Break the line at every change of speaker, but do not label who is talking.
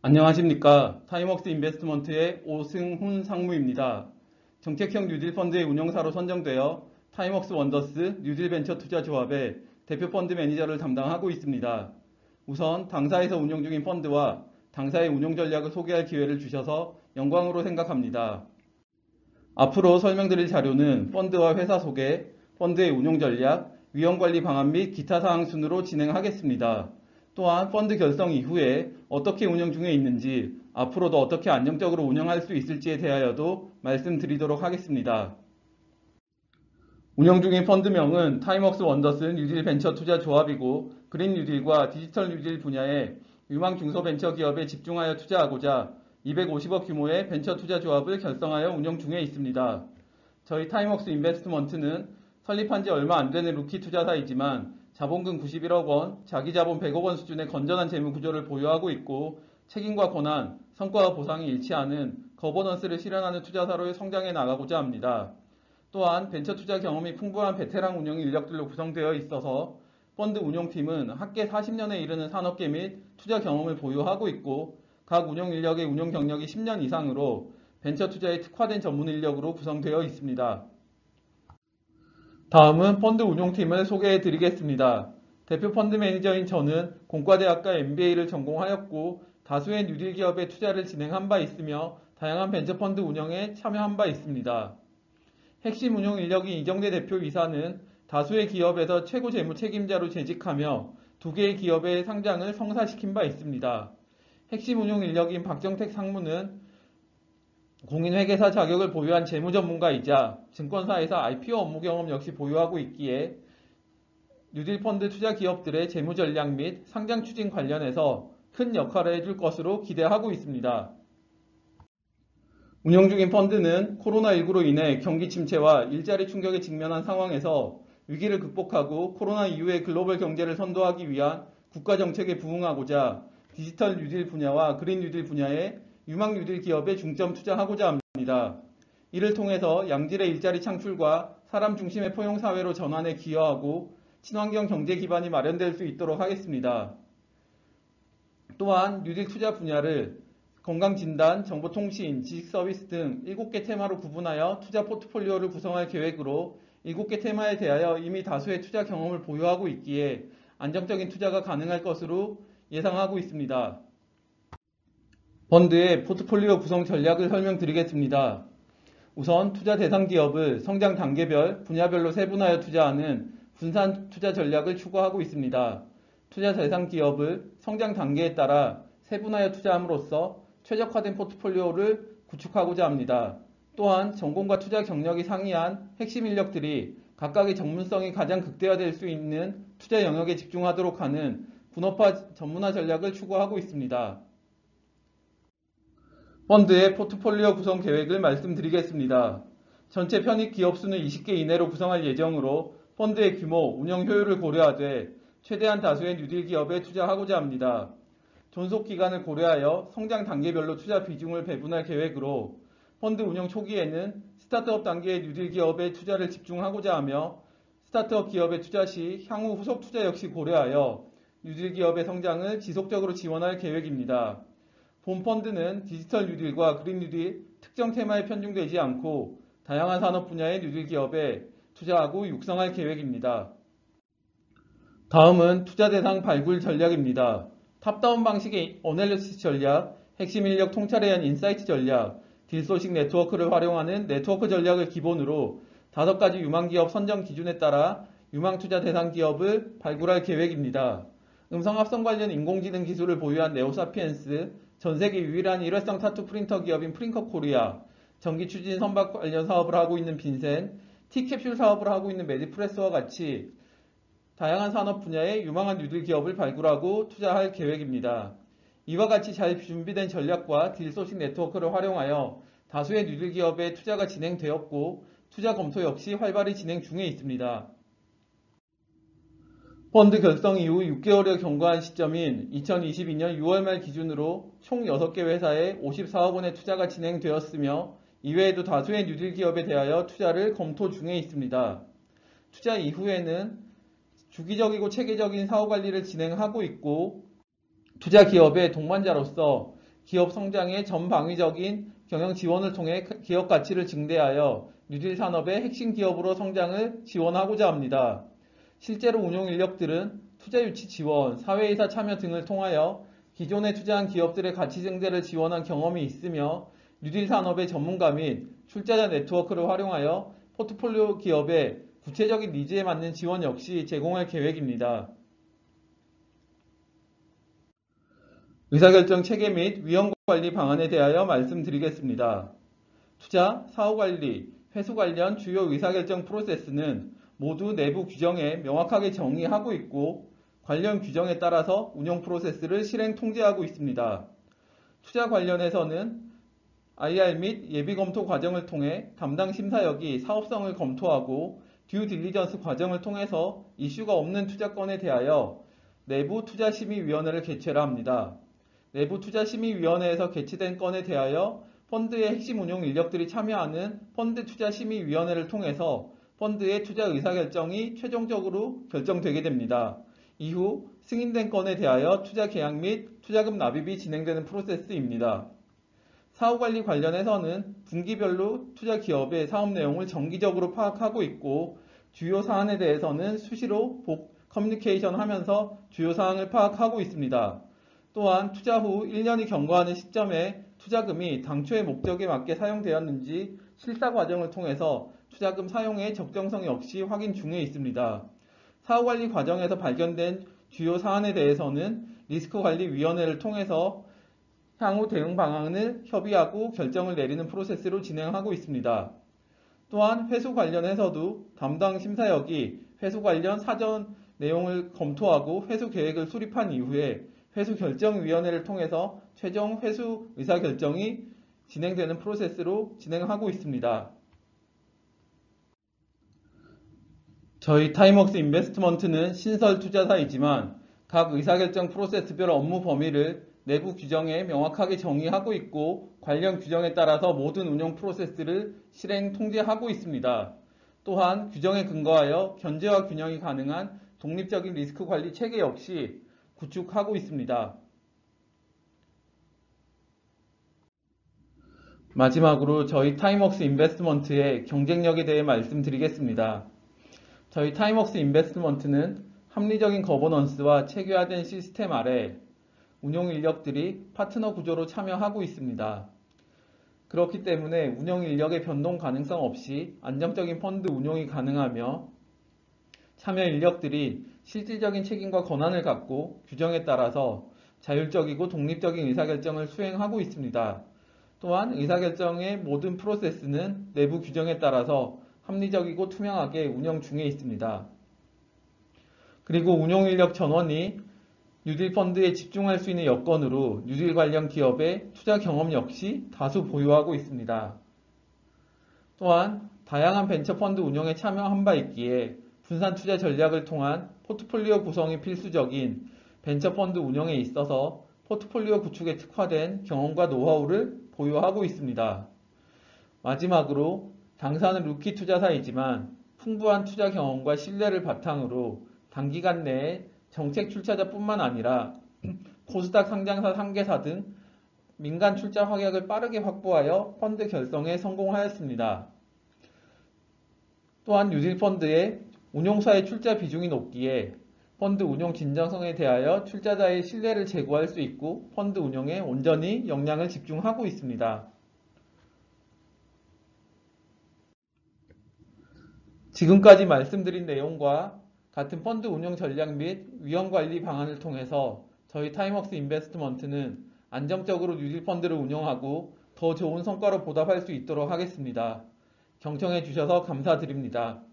안녕하십니까. 타임웍스 인베스트먼트의 오승훈 상무입니다. 정책형 뉴딜 펀드의 운영사로 선정되어 타임웍스 원더스 뉴딜 벤처 투자 조합의 대표 펀드 매니저를 담당하고 있습니다. 우선 당사에서 운영 중인 펀드와 당사의 운용 전략을 소개할 기회를 주셔서 영광으로 생각합니다. 앞으로 설명드릴 자료는 펀드와 회사 소개, 펀드의 운용 전략, 위험관리 방안 및 기타 사항 순으로 진행하겠습니다. 또한 펀드 결성 이후에 어떻게 운영 중에 있는지, 앞으로도 어떻게 안정적으로 운영할 수 있을지에 대하여도 말씀드리도록 하겠습니다. 운영 중인 펀드명은 타임웍스 원더스 뉴딜 벤처 투자 조합이고, 그린 뉴딜과 디지털 뉴딜 분야의 유망 중소벤처기업에 집중하여 투자하고자 250억 규모의 벤처 투자 조합을 결성하여 운영 중에 있습니다. 저희 타임웍스 인베스트먼트는 설립한 지 얼마 안 되는 루키 투자사이지만 자본금 91억 원, 자기자본 100억 원 수준의 건전한 재무 구조를 보유하고 있고, 책임과 권한, 성과와 보상이 일치하는 거버넌스를 실현하는 투자사로 성장해 나가고자 합니다. 또한 벤처 투자 경험이 풍부한 베테랑 운영 인력들로 구성되어 있어서 펀드 운용팀은 합계 40년에 이르는 산업계 및 투자 경험을 보유하고 있고, 각 운영 인력의 운용 경력이 10년 이상으로 벤처 투자에 특화된 전문 인력으로 구성되어 있습니다. 다음은 펀드 운용팀을 소개해 드리겠습니다. 대표 펀드 매니저인 저는 공과대학과 MBA를 전공하였고, 다수의 뉴딜 기업에 투자를 진행한 바 있으며 다양한 벤처 펀드 운영에 참여한 바 있습니다. 핵심 운용 인력인 이정대 대표이사는 다수의 기업에서 최고 재무 책임자로 재직하며 2개의 기업의 상장을 성사시킨 바 있습니다. 핵심 운용 인력인 박정택 상무는 공인회계사 자격을 보유한 재무 전문가이자 증권사에서 IPO 업무 경험 역시 보유하고 있기에 뉴딜 펀드 투자 기업들의 재무 전략 및 상장 추진 관련해서 큰 역할을 해줄 것으로 기대하고 있습니다. 운영 중인 펀드는 코로나19로 인해 경기 침체와 일자리 충격에 직면한 상황에서 위기를 극복하고 코로나 이후의 글로벌 경제를 선도하기 위한 국가 정책에 부응하고자 디지털 뉴딜 분야와 그린 뉴딜 분야의 유망 뉴딜 기업에 중점 투자하고자 합니다. 이를 통해서 양질의 일자리 창출과 사람 중심의 포용 사회로 전환에 기여하고 친환경 경제 기반이 마련될 수 있도록 하겠습니다. 또한 뉴딜 투자 분야를 건강진단, 정보통신, 지식서비스 등 7개 테마로 구분하여 투자 포트폴리오를 구성할 계획으로 7개 테마에 대하여 이미 다수의 투자 경험을 보유하고 있기에 안정적인 투자가 가능할 것으로 예상하고 있습니다. 펀드의 포트폴리오 구성 전략을 설명드리겠습니다. 우선 투자 대상 기업을 성장 단계별, 분야별로 세분화하여 투자하는 분산 투자 전략을 추구하고 있습니다. 투자 대상 기업을 성장 단계에 따라 세분화하여 투자함으로써 최적화된 포트폴리오를 구축하고자 합니다. 또한 전공과 투자 경력이 상이한 핵심 인력들이 각각의 전문성이 가장 극대화될 수 있는 투자 영역에 집중하도록 하는 분업화 전문화 전략을 추구하고 있습니다. 펀드의 포트폴리오 구성 계획을 말씀드리겠습니다. 전체 편입 기업 수는 20개 이내로 구성할 예정으로 펀드의 규모, 운영 효율을 고려하되 최대한 다수의 뉴딜 기업에 투자하고자 합니다. 존속 기간을 고려하여 성장 단계별로 투자 비중을 배분할 계획으로 펀드 운영 초기에는 스타트업 단계의 뉴딜 기업에 투자를 집중하고자 하며 스타트업 기업에 투자 시 향후 후속 투자 역시 고려하여 뉴딜 기업의 성장을 지속적으로 지원할 계획입니다. 본 펀드는 디지털 뉴딜과 그린 뉴딜 특정 테마에 편중되지 않고 다양한 산업 분야의 뉴딜 기업에 투자하고 육성할 계획입니다. 다음은 투자 대상 발굴 전략입니다. 탑다운 방식의 어널리시스 전략, 핵심 인력 통찰에 의한 인사이트 전략, 딜소식 네트워크를 활용하는 네트워크 전략을 기본으로 5가지 유망 기업 선정 기준에 따라 유망 투자 대상 기업을 발굴할 계획입니다. 음성 합성 관련 인공지능 기술을 보유한 네오사피엔스, 전세계 유일한 일회성 타투 프린터 기업인 프린커 코리아, 전기 추진 선박 관련 사업을 하고 있는 빈센, T캡슐 사업을 하고 있는 메디프레스와 같이 다양한 산업 분야의 유망한 뉴딜 기업을 발굴하고 투자할 계획입니다. 이와 같이 잘 준비된 전략과 딜소식 네트워크를 활용하여 다수의 뉴딜 기업에 투자가 진행되었고 투자 검토 역시 활발히 진행 중에 있습니다. 펀드 결성 이후 6개월여 경과한 시점인 2022년 6월 말 기준으로 총 6개 회사에 54억 원의 투자가 진행되었으며 이외에도 다수의 뉴딜 기업에 대하여 투자를 검토 중에 있습니다. 투자 이후에는 주기적이고 체계적인 사후 관리를 진행하고 있고 투자 기업의 동반자로서 기업 성장의 전방위적인 경영 지원을 통해 기업 가치를 증대하여 뉴딜 산업의 핵심 기업으로 성장을 지원하고자 합니다. 실제로 운용 인력들은 투자 유치 지원, 사회이사 참여 등을 통하여 기존에 투자한 기업들의 가치 증대를 지원한 경험이 있으며 뉴딜 산업의 전문가 및 출자자 네트워크를 활용하여 포트폴리오 기업의 구체적인 니즈에 맞는 지원 역시 제공할 계획입니다. 의사결정 체계 및 위험관리 방안에 대하여 말씀드리겠습니다. 투자, 사후관리, 회수 관련 주요 의사결정 프로세스는 모두 내부 규정에 명확하게 정의하고 있고 관련 규정에 따라서 운영 프로세스를 실행 통제하고 있습니다. 투자 관련해서는 IR 및 예비 검토 과정을 통해 담당 심사역이 사업성을 검토하고 듀 딜리전스 과정을 통해서 이슈가 없는 투자건에 대하여 내부 투자심의위원회를 개최를 합니다. 내부 투자심의위원회에서 개최된 건에 대하여 펀드의 핵심 운용 인력들이 참여하는 펀드 투자심의위원회를 통해서 펀드의 투자 의사결정이 최종적으로 결정되게 됩니다. 이후 승인된 건에 대하여 투자 계약 및 투자금 납입이 진행되는 프로세스입니다. 사후관리 관련해서는 분기별로 투자 기업의 사업 내용을 정기적으로 파악하고 있고 주요 사안에 대해서는 수시로 커뮤니케이션 하면서 주요 사항을 파악하고 있습니다. 또한 투자 후 1년이 경과하는 시점에 투자금이 당초의 목적에 맞게 사용되었는지 실사 과정을 통해서 투자금 사용의 적정성 역시 확인 중에 있습니다. 사후관리 과정에서 발견된 주요 사안에 대해서는 리스크관리위원회를 통해서 향후 대응 방안을 협의하고 결정을 내리는 프로세스로 진행하고 있습니다. 또한 회수 관련해서도 담당 심사역이 회수 관련 사전 내용을 검토하고 회수 계획을 수립한 이후에 회수결정위원회를 통해서 최종 회수 의사결정이 진행되는 프로세스로 진행하고 있습니다. 저희 타임웍스 인베스트먼트는 신설 투자사이지만 각 의사결정 프로세스별 업무 범위를 내부 규정에 명확하게 정의하고 있고 관련 규정에 따라서 모든 운영 프로세스를 실행 통제하고 있습니다. 또한 규정에 근거하여 견제와 균형이 가능한 독립적인 리스크 관리 체계 역시 구축하고 있습니다. 마지막으로 저희 타임웍스 인베스트먼트의 경쟁력에 대해 말씀드리겠습니다. 저희 타임웍스 인베스트먼트는 합리적인 거버넌스와 체계화된 시스템 아래 운용 인력들이 파트너 구조로 참여하고 있습니다. 그렇기 때문에 운용 인력의 변동 가능성 없이 안정적인 펀드 운용이 가능하며 참여 인력들이 실질적인 책임과 권한을 갖고 규정에 따라서 자율적이고 독립적인 의사결정을 수행하고 있습니다. 또한 의사결정의 모든 프로세스는 내부 규정에 따라서 합리적이고 투명하게 운영 중에 있습니다. 그리고 운용 인력 전원이 뉴딜 펀드에 집중할 수 있는 여건으로 뉴딜 관련 기업의 투자 경험 역시 다수 보유하고 있습니다. 또한 다양한 벤처 펀드 운영에 참여한 바 있기에 분산 투자 전략을 통한 포트폴리오 구성이 필수적인 벤처 펀드 운영에 있어서 포트폴리오 구축에 특화된 경험과 노하우를 보유하고 있습니다. 마지막으로 당사는 루키 투자사이지만 풍부한 투자 경험과 신뢰를 바탕으로 단기간 내에 정책 출자자뿐만 아니라 코스닥 상장사 3개사 등 민간 출자 확약을 빠르게 확보하여 펀드 결성에 성공하였습니다. 또한 뉴딜 펀드의 운용사의 출자 비중이 높기에 펀드 운용 진정성에 대하여 출자자의 신뢰를 제고할 수 있고 펀드 운용에 온전히 역량을 집중하고 있습니다. 지금까지 말씀드린 내용과 같은 펀드 운용 전략 및 위험관리 방안을 통해서 저희 타임웍스 인베스트먼트는 안정적으로 뉴딜 펀드를 운영하고 더 좋은 성과로 보답할 수 있도록 하겠습니다. 경청해 주셔서 감사드립니다.